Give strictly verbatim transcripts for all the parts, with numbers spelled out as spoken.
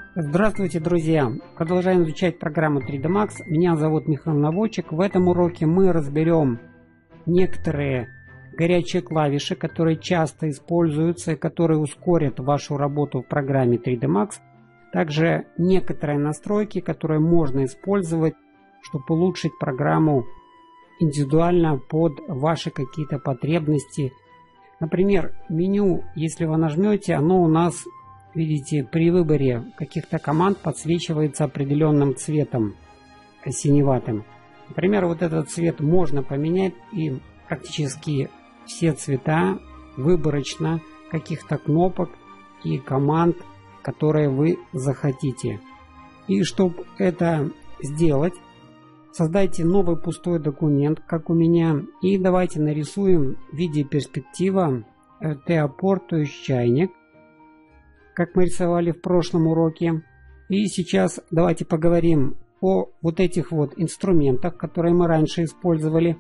Здравствуйте, друзья! Продолжаем изучать программу три дэ Max. Меня зовут Михаил Наводчик. В этом уроке мы разберем некоторые горячие клавиши, которые часто используются и которые ускорят вашу работу в программе три дэ Max. Также некоторые настройки, которые можно использовать, чтобы улучшить программу индивидуально под ваши какие-то потребности. Например, меню, если вы нажмете, оно у нас, видите, при выборе каких-то команд подсвечивается определенным цветом синеватым. Например, вот этот цвет можно поменять, и практически все цвета выборочно каких-то кнопок и команд, которые вы захотите. И чтобы это сделать, создайте новый пустой документ, как у меня, и давайте нарисуем в виде перспектива теопор, то есть чайник, как мы рисовали в прошлом уроке. И сейчас давайте поговорим о вот этих вот инструментах, которые мы раньше использовали.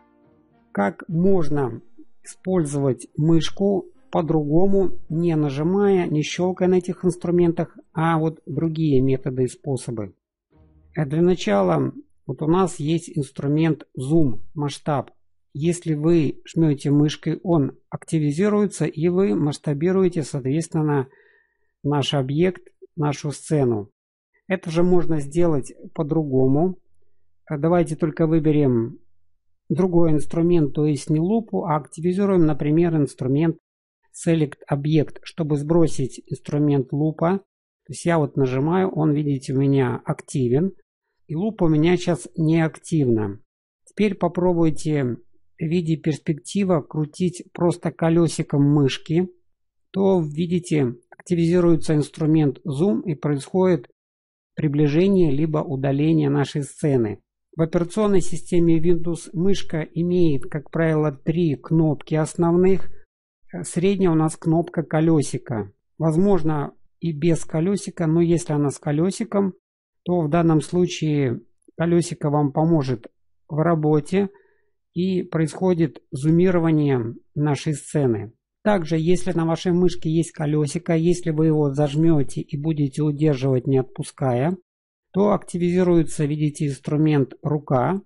Как можно использовать мышку по-другому, не нажимая, не щелкая на этих инструментах, а вот другие методы и способы. Для начала вот у нас есть инструмент зум, масштаб. Если вы жмете мышкой, он активизируется, и вы масштабируете, соответственно, наш объект, нашу сцену. Это же можно сделать по-другому. Давайте только выберем другой инструмент, то есть не лупу, а активизируем, например, инструмент Select Object, чтобы сбросить инструмент лупа. То есть я вот нажимаю, он, видите, у меня активен, и лупа у меня сейчас не активна. Теперь попробуйте в виде перспектива крутить просто колесиком мышки, то видите, активизируется инструмент Zoom и происходит приближение либо удаление нашей сцены. В операционной системе Windows мышка имеет, как правило, три кнопки основных. Средняя у нас кнопка колесика. Возможно и без колесика, но если она с колесиком, то в данном случае колесико вам поможет в работе и происходит зумирование нашей сцены. Также, если на вашей мышке есть колесико, если вы его зажмете и будете удерживать, не отпуская, то активизируется, видите, инструмент рука.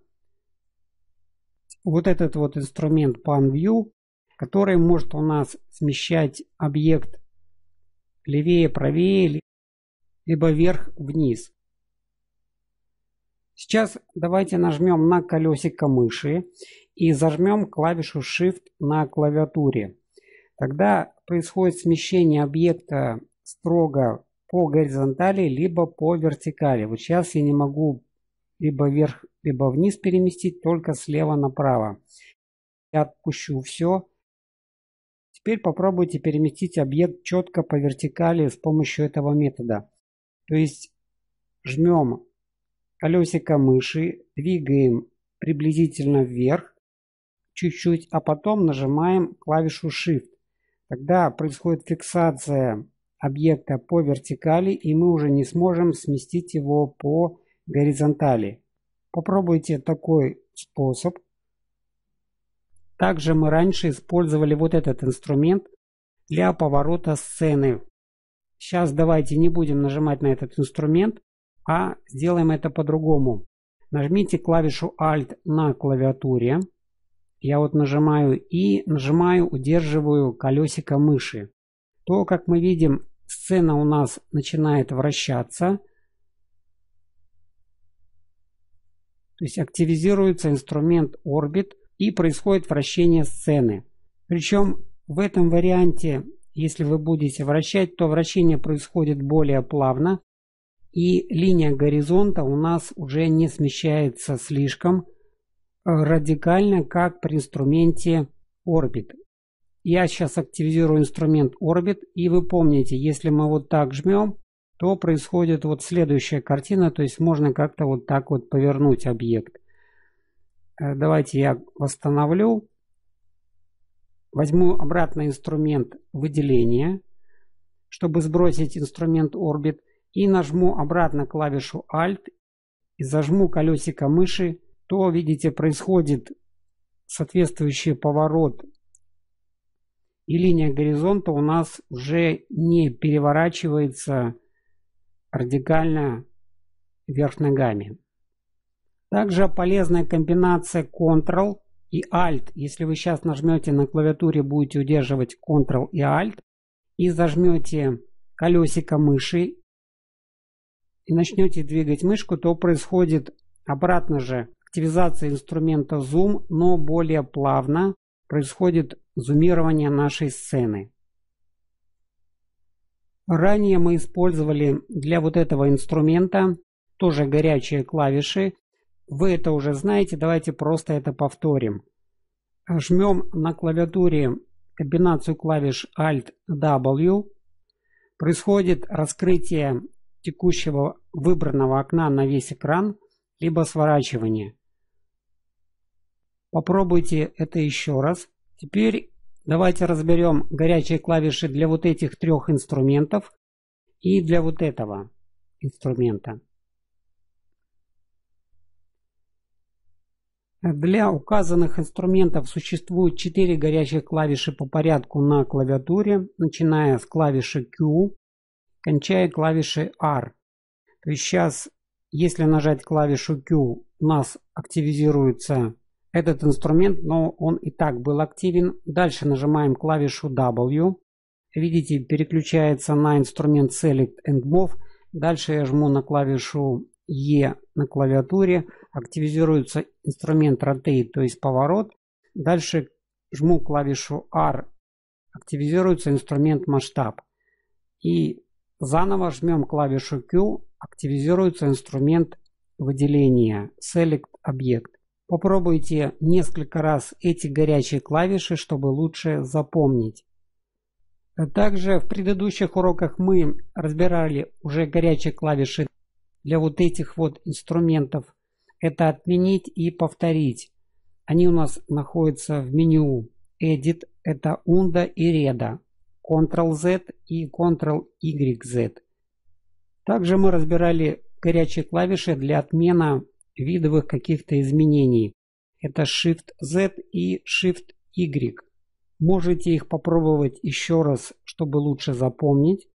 Вот этот вот инструмент Pan View, который может у нас смещать объект левее, правее, либо вверх-вниз. Сейчас давайте нажмем на колесико мыши и зажмем клавишу Shift на клавиатуре. Тогда происходит смещение объекта строго по горизонтали, либо по вертикали. Вот сейчас я не могу либо вверх, либо вниз переместить, только слева направо. Я отпущу все. Теперь попробуйте переместить объект четко по вертикали с помощью этого метода. То есть жмем колесико мыши, двигаем приблизительно вверх, чуть-чуть, а потом нажимаем клавишу Shift. Тогда происходит фиксация объекта по вертикали, и мы уже не сможем сместить его по горизонтали. Попробуйте такой способ. Также мы раньше использовали вот этот инструмент для поворота сцены. Сейчас давайте не будем нажимать на этот инструмент, а сделаем это по-другому. Нажмите клавишу Alt на клавиатуре. Я вот нажимаю и нажимаю, удерживаю колесико мыши. То, как мы видим, сцена у нас начинает вращаться. То есть активизируется инструмент Orbit и происходит вращение сцены. Причем в этом варианте, если вы будете вращать, то вращение происходит более плавно. И линия горизонта у нас уже не смещается слишком радикально, как при инструменте Orbit. Я сейчас активизирую инструмент Orbit, и вы помните, если мы вот так жмем, то происходит вот следующая картина, то есть можно как-то вот так вот повернуть объект. Давайте я восстановлю. Возьму обратно инструмент выделения, чтобы сбросить инструмент Orbit, и нажму обратно клавишу Alt и зажму колесико мыши, то, видите, происходит соответствующий поворот, и линия горизонта у нас уже не переворачивается радикально вверх ногами. Также полезная комбинация контрол и альт. Если вы сейчас нажмете на клавиатуре, будете удерживать контрол и альт и зажмете колесико мыши и начнете двигать мышку, то происходит обратно же активизация инструмента Zoom, но более плавно происходит зумирование нашей сцены. Ранее мы использовали для вот этого инструмента тоже горячие клавиши. Вы это уже знаете, давайте просто это повторим. Жмем на клавиатуре комбинацию клавиш Alt-W. Происходит раскрытие текущего выбранного окна на весь экран, либо сворачивание. Попробуйте это еще раз. Теперь давайте разберем горячие клавиши для вот этих трех инструментов и для вот этого инструмента. Для указанных инструментов существует четыре горячих клавиши по порядку на клавиатуре, начиная с клавиши Q, кончая клавишей R. То есть сейчас, если нажать клавишу Q, у нас активизируется этот инструмент, но он и так был активен. Дальше нажимаем клавишу W. Видите, переключается на инструмент Select and Move. Дальше я жму на клавишу E на клавиатуре. Активизируется инструмент Rotate, то есть поворот. Дальше жму клавишу R. Активизируется инструмент масштаб. И заново жмем клавишу Q. Активизируется инструмент выделения Select Object. Попробуйте несколько раз эти горячие клавиши, чтобы лучше запомнить. Также в предыдущих уроках мы разбирали уже горячие клавиши для вот этих вот инструментов. Это отменить и повторить. Они у нас находятся в меню Edit. Это Undo и Redo. контрол зет и контрол игрек зет. Также мы разбирали горячие клавиши для отмена видовых каких-то изменений. Это Shift-Z и Shift-Y. Можете их попробовать еще раз, чтобы лучше запомнить.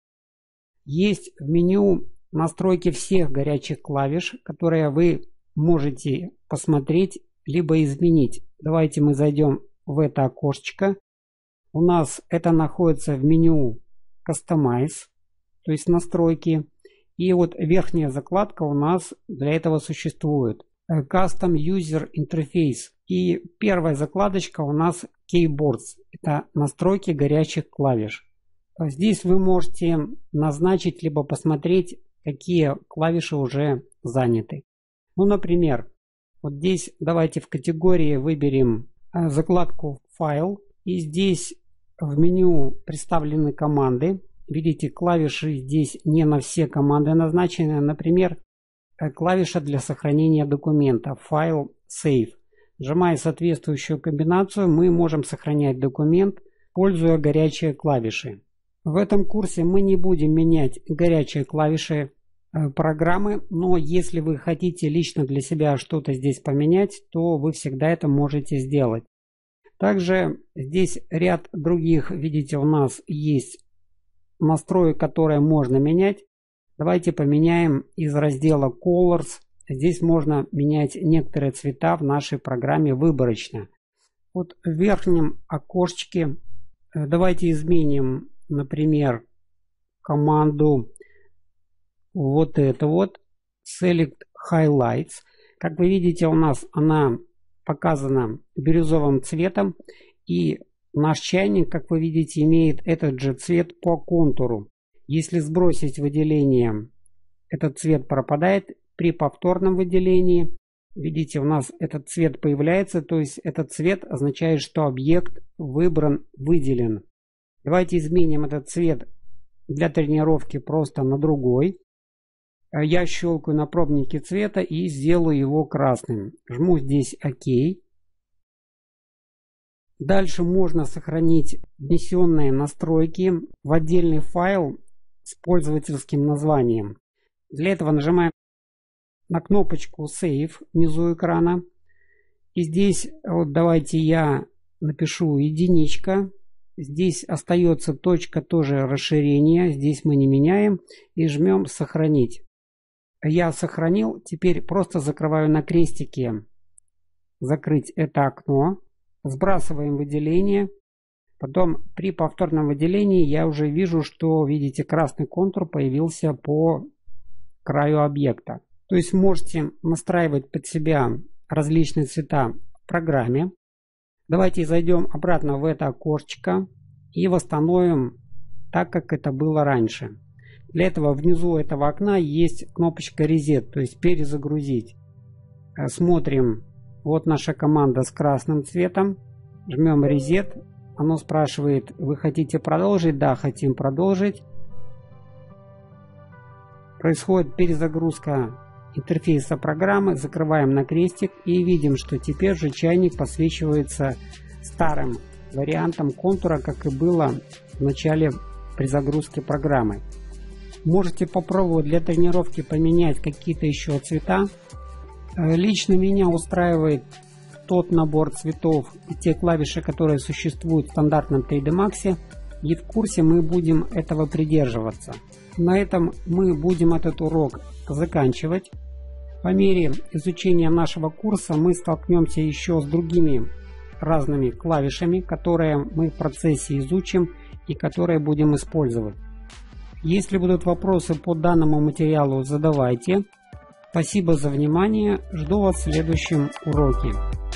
Есть в меню настройки всех горячих клавиш, которые вы можете посмотреть либо изменить. Давайте мы зайдем в это окошечко. У нас это находится в меню Customize, то есть настройки. И вот верхняя закладка у нас для этого существует. Custom User Interface. И первая закладочка у нас Keyboards. Это настройки горячих клавиш. Здесь вы можете назначить либо посмотреть, какие клавиши уже заняты. Ну, например, вот здесь давайте в категории выберем закладку «Файл». И здесь в меню представлены команды. Видите, клавиши здесь не на все команды назначены. Например, клавиша для сохранения документа «Файл Save». Нажимая соответствующую комбинацию, мы можем сохранять документ, пользуя горячие клавиши. В этом курсе мы не будем менять горячие клавиши программы, но если вы хотите лично для себя что-то здесь поменять, то вы всегда это можете сделать. Также здесь ряд других, видите, у нас есть настроек, которые можно менять. Давайте поменяем из раздела Colors. Здесь можно менять некоторые цвета в нашей программе выборочно. Вот в верхнем окошечке давайте изменим, например, команду вот это вот Select Highlights. Как вы видите, у нас она показана бирюзовым цветом, и наш чайник, как вы видите, имеет этот же цвет по контуру. Если сбросить выделение, этот цвет пропадает. При повторном выделении, видите, у нас этот цвет появляется, то есть этот цвет означает, что объект выбран, выделен. Давайте изменим этот цвет для тренировки просто на другой. Я щелкаю на пробнике цвета и сделаю его красным. Жму здесь ОК. Дальше можно сохранить внесенные настройки в отдельный файл с пользовательским названием. Для этого нажимаем на кнопочку Save внизу экрана. И здесь вот давайте я напишу единичка. Здесь остается точка тоже расширения. Здесь мы не меняем и жмем «Сохранить». Я сохранил. Теперь просто закрываю на крестике «Закрыть это окно». Сбрасываем выделение. Потом при повторном выделении я уже вижу, что, видите, красный контур появился по краю объекта. То есть можете настраивать под себя различные цвета в программе. Давайте зайдем обратно в это окошечко и восстановим так, как это было раньше. Для этого внизу этого окна есть кнопочка Reset, то есть перезагрузить. Смотрим, вот наша команда с красным цветом. Жмем Reset. Оно спрашивает, вы хотите продолжить? Да, хотим продолжить. Происходит перезагрузка интерфейса программы. Закрываем на крестик и видим, что теперь же чайник подсвечивается старым вариантом контура, как и было в начале при загрузке программы. Можете попробовать для тренировки поменять какие-то еще цвета. Лично меня устраивает тот набор цветов и те клавиши, которые существуют в стандартном три дэ Max, и в курсе мы будем этого придерживаться. На этом мы будем этот урок заканчивать. По мере изучения нашего курса мы столкнемся еще с другими разными клавишами, которые мы в процессе изучим и которые будем использовать. Если будут вопросы по данному материалу, задавайте. Спасибо за внимание. Жду вас в следующем уроке.